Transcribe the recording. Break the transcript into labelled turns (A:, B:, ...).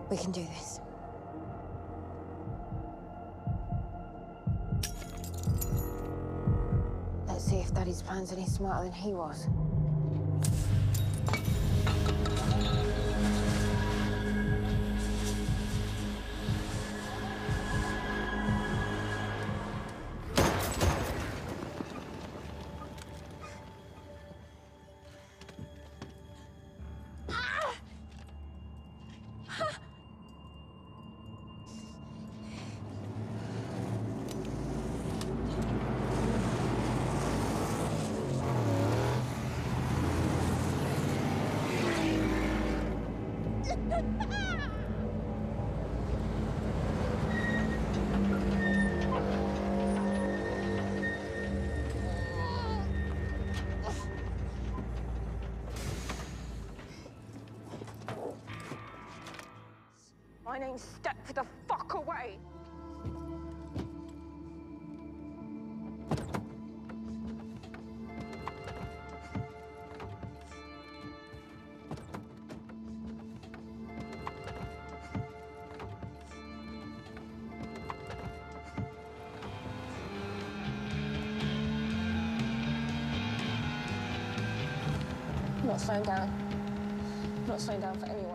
A: We can do this. Let's see if Daddy's plan's any smarter than he was. My name's Step the fuck away! I'm not slowing down. I'm not slowing down for anyone.